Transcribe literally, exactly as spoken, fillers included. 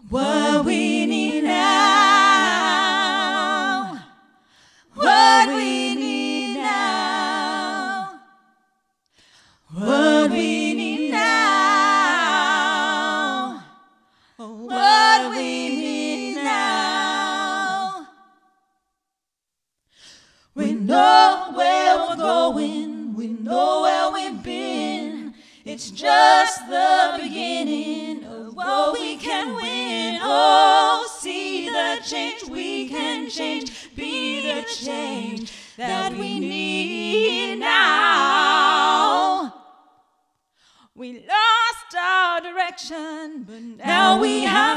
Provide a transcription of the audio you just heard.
What we need now, what we need now, what we need now, what we need now. We know where we're going, we know where we've been. It's just the beginning of what we can win. Oh, see the change we can change, be the change that we need now. We lost our direction, but now we have